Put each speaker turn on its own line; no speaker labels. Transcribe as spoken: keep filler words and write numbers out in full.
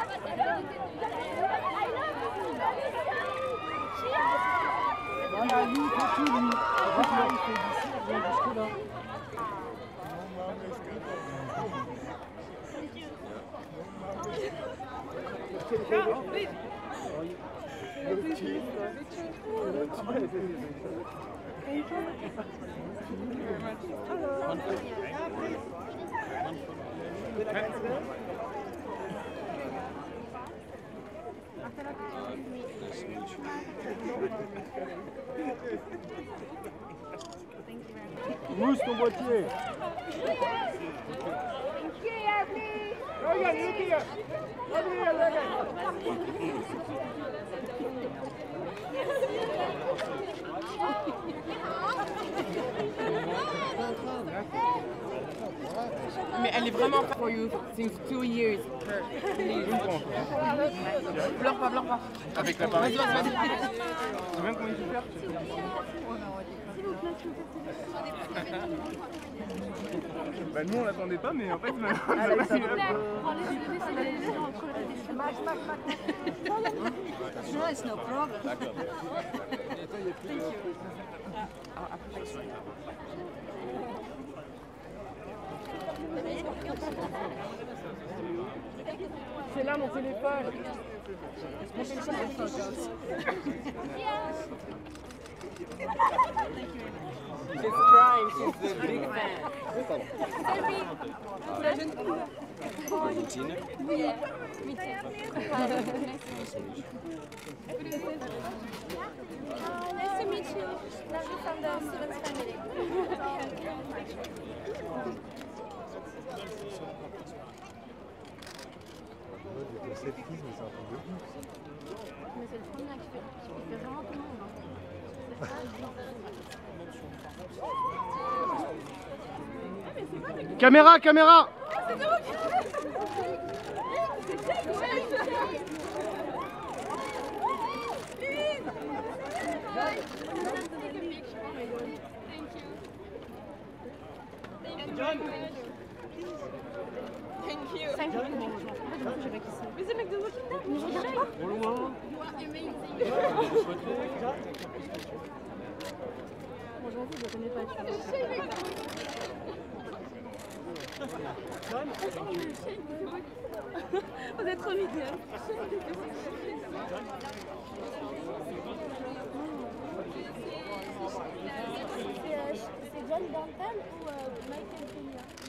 Voilà, lui, il fait tout, lui. Voilà, il fait d'ici, il vient jusque là. Mousse ton boîtier.
Mais elle est vraiment pas for you since two years. Pleure pas, pleure pas.
Avec l'appareil.
Vas-y, vas-y, vas-y.
C'est bien comment il fait faire. Bah nous on l'attendait pas, mais en fait maintenant on a pas eu la
No, it's no problem.
C'est là mon téléphone.
She's
crying, she's a big fan.
Argentina?
Yeah, me too. Nice to meet you. Love you from the students' family.
Cette fille, mais c'est un peu de ouf.
Mais c'est le premier qui fait, qui fait vraiment tout le monde. Hein.
Caméra, caméra.
Thank you. Thank you. En fait, je sais pas qui c'est. Mais c'est le mec de Walking Dead. Mais je regarde pas.
Au loin.
Bon, j'avoue, je le connais pas, tu vois. Vous êtes trop mignonne. C'est John Danton ou Michael Peña?